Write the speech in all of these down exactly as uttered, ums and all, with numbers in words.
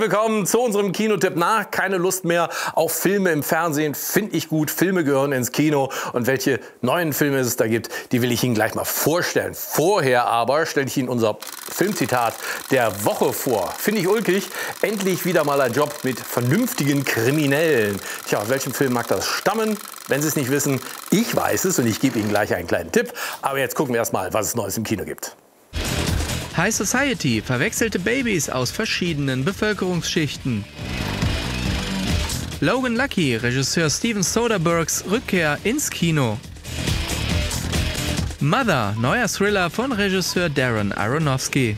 willkommen zu unserem Kinotipp. Na, keine Lust mehr auf Filme im Fernsehen, finde ich gut. Filme gehören ins Kino. Und welche neuen Filme es da gibt, die will ich Ihnen gleich mal vorstellen. Vorher aber stelle ich Ihnen unser Filmzitat der Woche vor. Finde ich ulkig. Endlich wieder mal ein Job mit vernünftigen Kriminellen. Tja, aus welchem Film mag das stammen? Wenn Sie es nicht wissen, ich weiß es und ich gebe Ihnen gleich einen kleinen Tipp. Aber jetzt gucken wir erst mal, was es Neues im Kino gibt. High Society, verwechselte Babys aus verschiedenen Bevölkerungsschichten. Logan Lucky, Regisseur Steven Soderberghs Rückkehr ins Kino. Mother, neuer Thriller von Regisseur Darren Aronofsky.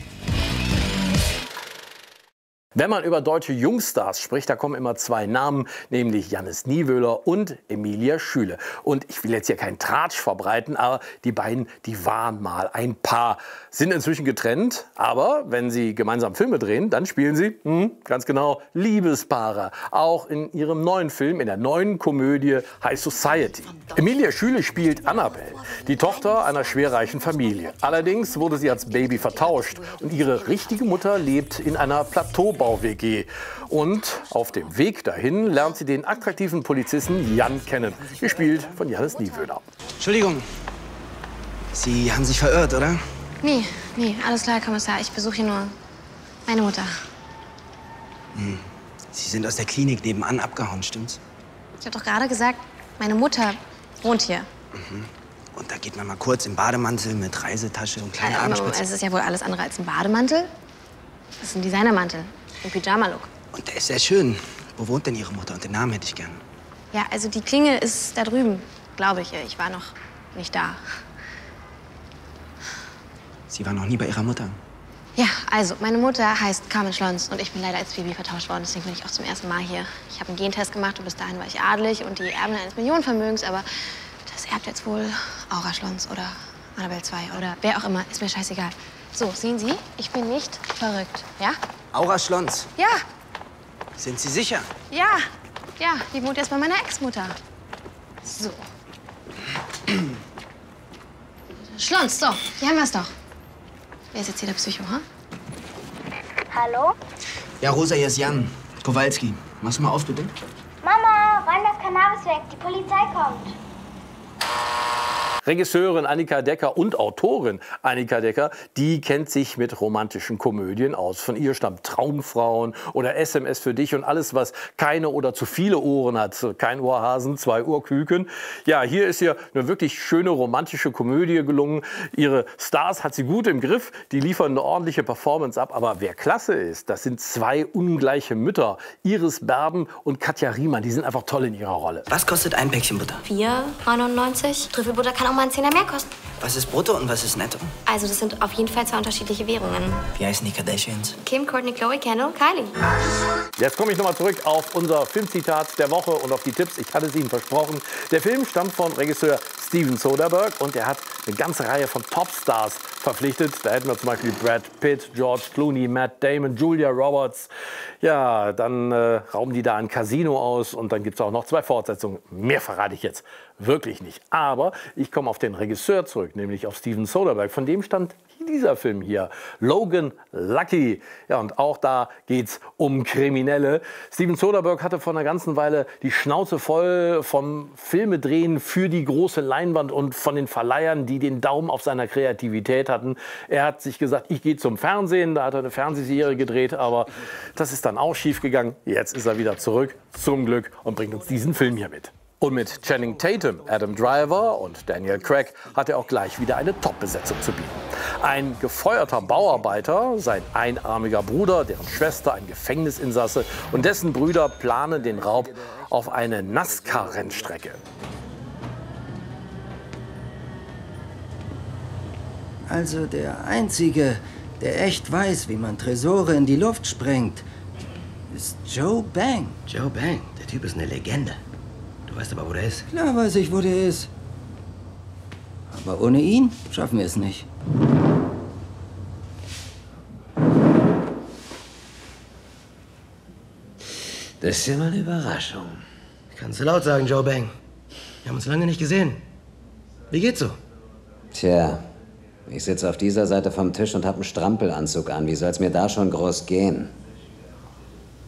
Wenn man über deutsche Jungstars spricht, da kommen immer zwei Namen, nämlich Jannis Niewöhler und Emilia Schüle. Und ich will jetzt hier keinen Tratsch verbreiten, aber die beiden, die waren mal ein Paar, sind inzwischen getrennt. Aber wenn sie gemeinsam Filme drehen, dann spielen sie, hm, ganz genau, Liebespaare. Auch in ihrem neuen Film, in der neuen Komödie High Society. Emilia Schüle spielt Annabelle, die Tochter einer schwerreichen Familie. Allerdings wurde sie als Baby vertauscht und ihre richtige Mutter lebt in einer Plateaubau W G. Und auf dem Weg dahin lernt sie den attraktiven Polizisten Jan kennen, gespielt von Jannis Niewöhler. Entschuldigung, Sie haben sich verirrt, oder? Nee, nee, alles klar, Herr Kommissar. Ich besuche hier nur meine Mutter. Hm. Sie sind aus der Klinik nebenan abgehauen, stimmt's? Ich habe doch gerade gesagt, meine Mutter wohnt hier. Mhm. Und da geht man mal kurz im Bademantel mit Reisetasche und kleiner äh, Abendspitze. Es ist ja wohl alles andere als ein Bademantel. Das ist ein Designermantel. Ein Pyjama-Look. Und der ist sehr schön. Wo wohnt denn Ihre Mutter? Und den Namen hätte ich gern. Ja, also die Klingel ist da drüben, glaube ich. Ich war noch nicht da. Sie waren noch nie bei Ihrer Mutter? Ja, also meine Mutter heißt Carmen Schlons und ich bin leider als Baby vertauscht worden. Deswegen bin ich auch zum ersten Mal hier. Ich habe einen Gentest gemacht und bis dahin war ich adelig und die Erbin eines Millionenvermögens. Aber das erbt jetzt wohl Aura Schlons oder Annabelle zwei oder wer auch immer. Ist mir scheißegal. So, sehen Sie, ich bin nicht verrückt, ja? Aura Schlons? Ja. Sind Sie sicher? Ja, ja, die wohnt jetzt bei meiner Ex-Mutter. So. Schlons, so, hier haben wir es doch. Wer ist jetzt hier der Psycho, ha? Hallo? Ja, Rosa, hier ist Jan. Kowalski. Machst du mal auf, bitte? Mama, räum das Cannabis weg. Die Polizei kommt. Regisseurin Annika Decker und Autorin Annika Decker, die kennt sich mit romantischen Komödien aus. Von ihr stammt Traumfrauen oder S M S für dich und alles, was keine oder zu viele Ohren hat. Kein Ohrhasen, zwei Ohrküken. Ja, hier ist ihr eine wirklich schöne romantische Komödie gelungen. Ihre Stars hat sie gut im Griff. Die liefern eine ordentliche Performance ab. Aber wer klasse ist, das sind zwei ungleiche Mütter. Iris Berben und Katja Riemann. Die sind einfach toll in ihrer Rolle. Was kostet ein Päckchen Butter? vier neunundneunzig. Trüffelbutter kann auch mal ein Zehner mehr kosten. Was ist brutto und was ist netto? Also das sind auf jeden Fall zwei unterschiedliche Währungen. Wie heißen die Kardashians? Kim, Kourtney, Chloe, Kendall, Kylie. Jetzt komme ich nochmal zurück auf unser Filmzitat der Woche und auf die Tipps. Ich hatte es Ihnen versprochen. Der Film stammt von Regisseur Steven Soderbergh und er hat eine ganze Reihe von Topstars verpflichtet. Da hätten wir zum Beispiel Brad Pitt, George Clooney, Matt Damon, Julia Roberts. Ja, dann äh, rauben die da ein Casino aus und dann gibt es auch noch zwei Fortsetzungen. Mehr verrate ich jetzt wirklich nicht. Aber ich komme auf den Regisseur zurück, nämlich auf Steven Soderbergh. Von dem stammt dieser Film hier, Logan Lucky. Ja, und auch da geht's um Kriminelle. Steven Soderbergh hatte vor einer ganzen Weile die Schnauze voll vom Filmedrehen für die große Leinwand und von den Verleihern, die den Daumen auf seiner Kreativität hatten. Er hat sich gesagt, ich gehe zum Fernsehen. Da hat er eine Fernsehserie gedreht, aber das ist dann auch schief gegangen. Jetzt ist er wieder zurück, zum Glück, und bringt uns diesen Film hier mit. Und mit Channing Tatum, Adam Driver und Daniel Craig hat er auch gleich wieder eine Top-Besetzung zu bieten. Ein gefeuerter Bauarbeiter, sein einarmiger Bruder, deren Schwester ein Gefängnisinsasse und dessen Brüder planen den Raub auf eine NASCAR-Rennstrecke. Also der Einzige, der echt weiß, wie man Tresore in die Luft sprengt, ist Joe Bang. Joe Bang, der Typ ist eine Legende. Du weißt aber, wo der ist. Klar weiß ich, wo der ist. Aber ohne ihn schaffen wir es nicht. Das ist ja mal eine Überraschung. Kannst du laut sagen, Joe Bang. Wir haben uns lange nicht gesehen. Wie geht's so? Tja, ich sitze auf dieser Seite vom Tisch und habe einen Strampelanzug an. Wie soll's mir da schon groß gehen?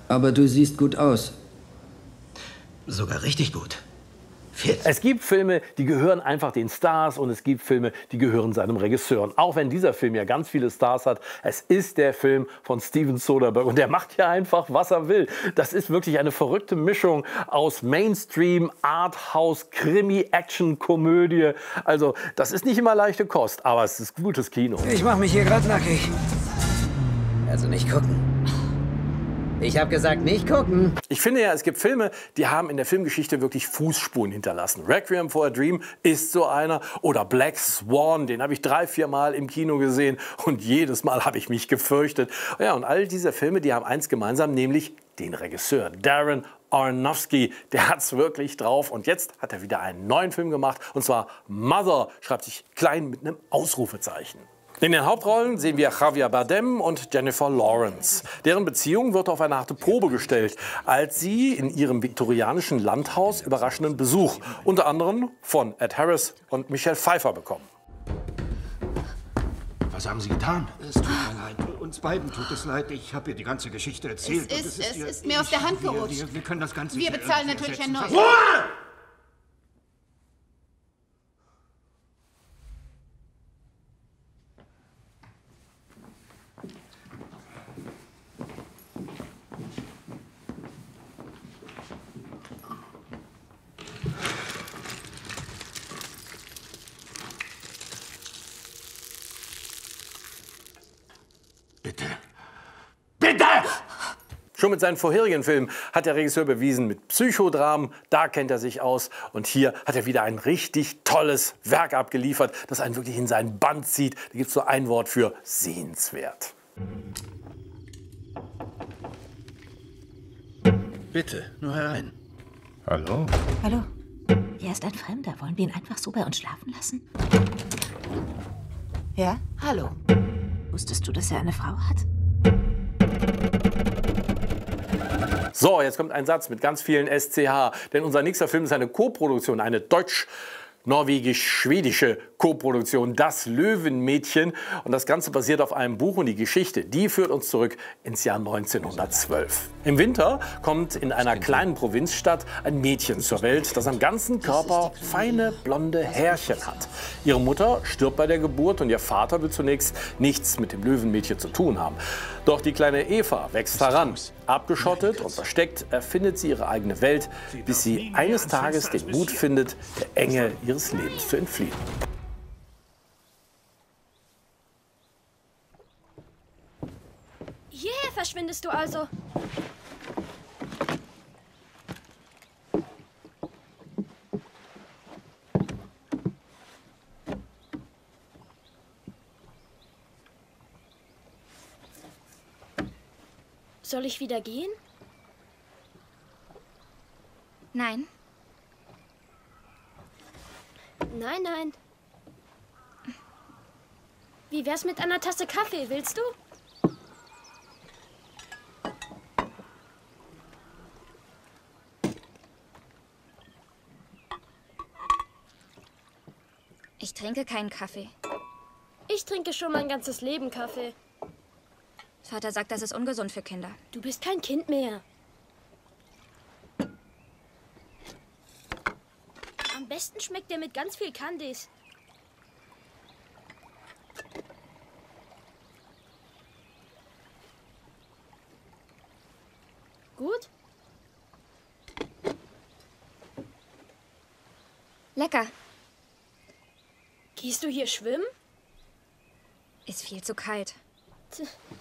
Aber du siehst gut aus. Sogar richtig gut. Fit. Es gibt Filme, die gehören einfach den Stars und es gibt Filme, die gehören seinem Regisseur. Und auch wenn dieser Film ja ganz viele Stars hat, es ist der Film von Steven Soderbergh und der macht ja einfach, was er will. Das ist wirklich eine verrückte Mischung aus Mainstream, Arthouse, Krimi, Action, Komödie. Also das ist nicht immer leichte Kost, aber es ist gutes Kino. Ich mach mich hier gerade nackig. Also nicht gucken. Ich habe gesagt, nicht gucken. Ich finde ja, es gibt Filme, die haben in der Filmgeschichte wirklich Fußspuren hinterlassen. Requiem for a Dream ist so einer. Oder Black Swan, den habe ich drei, vier Mal im Kino gesehen. Und jedes Mal habe ich mich gefürchtet. Ja, und all diese Filme, die haben eins gemeinsam, nämlich den Regisseur. Darren Aronofsky, der hat's wirklich drauf. Und jetzt hat er wieder einen neuen Film gemacht. Und zwar Mother, schreibt sich klein mit einem Ausrufezeichen. In den Hauptrollen sehen wir Javier Bardem und Jennifer Lawrence. Deren Beziehung wird auf eine harte Probe gestellt, als sie in ihrem viktorianischen Landhaus überraschenden Besuch, unter anderem von Ed Harris und Michelle Pfeiffer, bekommen. Was haben Sie getan? Es tut mir leid. Uns beiden tut es leid. Ich habe ihr die ganze Geschichte erzählt. Es ist, und es ist, es ihr, ist mir aus der Hand gerutscht. Wir, wir, wir können das Ganze Wir bezahlen natürlich ein neues. Ruhe! Bitte. Bitte! Schon mit seinen vorherigen Filmen hat der Regisseur bewiesen, mit Psychodramen, da kennt er sich aus. Und hier hat er wieder ein richtig tolles Werk abgeliefert, das einen wirklich in seinen Bann zieht. Da gibt es nur ein Wort für: sehenswert. Bitte, nur herein. Hallo? Hallo. Er ist ein Fremder. Wollen wir ihn einfach so bei uns schlafen lassen? Ja? Hallo. Wusstest du, dass er eine Frau hat? So, jetzt kommt ein Satz mit ganz vielen S C H. Denn unser nächster Film ist eine Koproduktion, eine deutsch-norwegisch-schwedische Koproduktion, Das Löwenmädchen. Und das Ganze basiert auf einem Buch und die Geschichte, die führt uns zurück ins Jahr neunzehnhundertzwölf. Im Winter kommt in einer kleinen Provinzstadt ein Mädchen zur Welt, das am ganzen Körper feine blonde Härchen hat. Ihre Mutter stirbt bei der Geburt und ihr Vater will zunächst nichts mit dem Löwenmädchen zu tun haben. Doch die kleine Eva wächst heran. Abgeschottet und versteckt erfindet sie ihre eigene Welt, bis sie eines Tages den Mut findet, der Enge ihres Lebens zu entfliehen. Hierher verschwindest du also. Soll ich wieder gehen? Nein. Nein, nein. Wie wär's mit einer Tasse Kaffee, willst du? Ich trinke keinen Kaffee. Ich trinke schon mein ganzes Leben Kaffee. Vater sagt, das ist ungesund für Kinder. Du bist kein Kind mehr. Am besten schmeckt der mit ganz viel Candies. Gut? Lecker. Gehst du hier schwimmen? Ist viel zu kalt. Tch.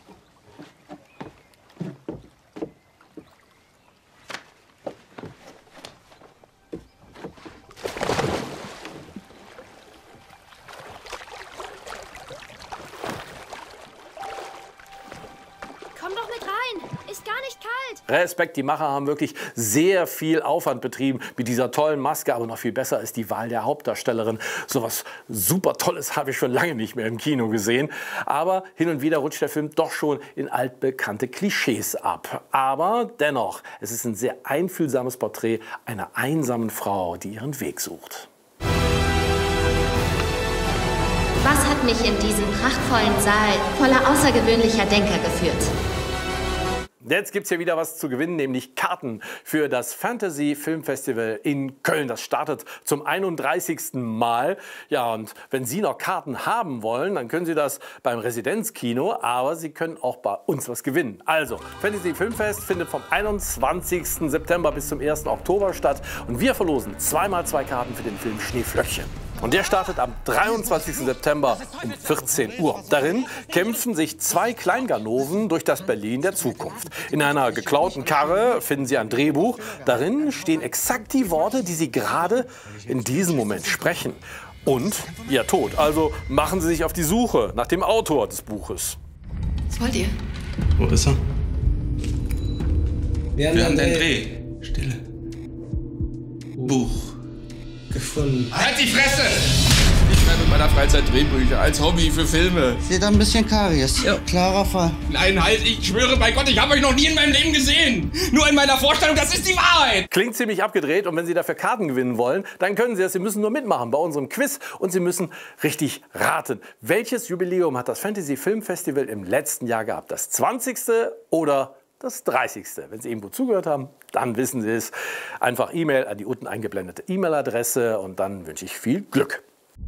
Komm doch mit rein. Ist gar nicht kalt. Respekt, die Macher haben wirklich sehr viel Aufwand betrieben mit dieser tollen Maske. Aber noch viel besser ist die Wahl der Hauptdarstellerin. So was super Tolles habe ich schon lange nicht mehr im Kino gesehen. Aber hin und wieder rutscht der Film doch schon in altbekannte Klischees ab. Aber dennoch, es ist ein sehr einfühlsames Porträt einer einsamen Frau, die ihren Weg sucht. Was hat mich in diesen prachtvollen Saal voller außergewöhnlicher Denker geführt? Jetzt gibt es hier wieder was zu gewinnen, nämlich Karten für das Fantasy Filmfestival in Köln. Das startet zum einunddreißigsten Mal. Ja, und wenn Sie noch Karten haben wollen, dann können Sie das beim Residenzkino, aber Sie können auch bei uns was gewinnen. Also, Fantasy Filmfest findet vom einundzwanzigsten September bis zum ersten Oktober statt und wir verlosen zweimal zwei Karten für den Film Schneeflöckchen. Und der startet am dreiundzwanzigsten September um vierzehn Uhr. Darin kämpfen sich zwei Kleinganoven durch das Berlin der Zukunft. In einer geklauten Karre finden Sie ein Drehbuch. Darin stehen exakt die Worte, die Sie gerade in diesem Moment sprechen. Und Ihr Tod. Also machen Sie sich auf die Suche nach dem Autor des Buches. Was wollt ihr? Wo ist er? Wir haben, Wir haben den den Dreh. Dreh. Stille. Buch. Gefunden. Halt die Fresse! Ich schreibe in meiner Freizeit Drehbücher als Hobby für Filme. Seht ein bisschen Karies. Ja. Klarer Fall. Nein, halt, ich schwöre bei Gott, ich habe euch noch nie in meinem Leben gesehen. Nur in meiner Vorstellung, das ist die Wahrheit. Klingt ziemlich abgedreht und wenn Sie dafür Karten gewinnen wollen, dann können Sie das. Sie müssen nur mitmachen bei unserem Quiz und Sie müssen richtig raten. Welches Jubiläum hat das Fantasy Filmfestival im letzten Jahr gehabt? Das zwanzigste oder das dreißigste. Wenn Sie irgendwo zugehört haben, dann wissen Sie es. Einfach E-Mail an die unten eingeblendete E-Mail-Adresse und dann wünsche ich viel Glück.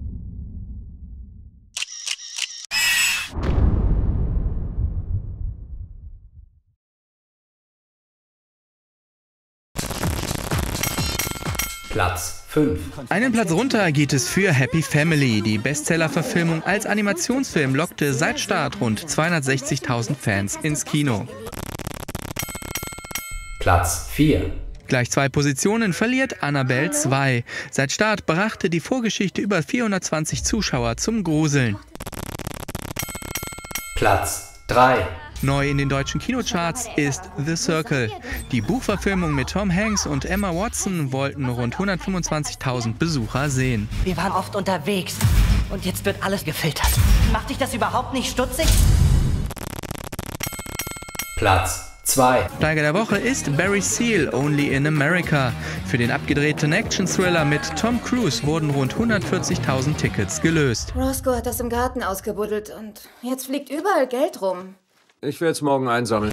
Platz fünf. Einen Platz runter geht es für Happy Family. Die Bestseller-Verfilmung als Animationsfilm lockte seit Start rund zweihundertsechzigtausend Fans ins Kino. Platz vier. Gleich zwei Positionen verliert Annabelle zwei. Seit Start brachte die Vorgeschichte über vierhundertzwanzig Zuschauer zum Gruseln. Platz drei. Neu in den deutschen Kinocharts ist The Circle. Die Buchverfilmung mit Tom Hanks und Emma Watson wollten rund hundertfünfundzwanzigtausend Besucher sehen. Wir waren oft unterwegs und jetzt wird alles gefiltert. Macht dich das überhaupt nicht stutzig? Platz zwei. Steiger der Woche ist Barry Seal, Only in America. Für den abgedrehten Action-Thriller mit Tom Cruise wurden rund hundertvierzigtausend Tickets gelöst. Roscoe hat das im Garten ausgebuddelt und jetzt fliegt überall Geld rum. Ich werde es morgen einsammeln.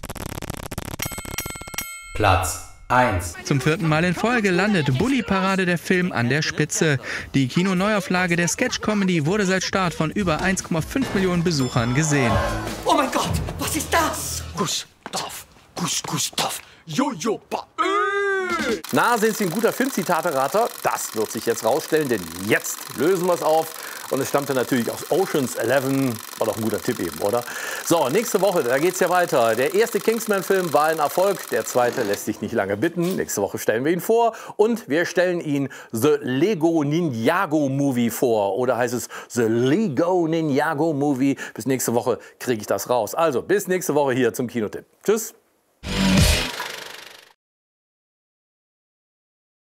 Platz eins. Zum vierten Mal in Folge landet Bully Parade der Film an der Spitze. Die Kino-Neuauflage der Sketch-Comedy wurde seit Start von über eins Komma fünf Millionen Besuchern gesehen. Oh mein Gott, was ist das? Gustav, Gus, Gustav, Jojo, ba, Na, sind Sie ein guter Filmzitate-Rater? Das wird sich jetzt rausstellen, denn jetzt lösen wir es auf. Und es stammte natürlich aus Ocean's Eleven. War doch ein guter Tipp eben, oder? So, nächste Woche, da geht's ja weiter. Der erste Kingsman-Film war ein Erfolg. Der zweite lässt sich nicht lange bitten. Nächste Woche stellen wir ihn vor. Und wir stellen Ihnen The Lego Ninjago Movie vor. Oder heißt es The Lego Ninjago Movie? Bis nächste Woche kriege ich das raus. Also, bis nächste Woche hier zum Kinotipp. Tschüss.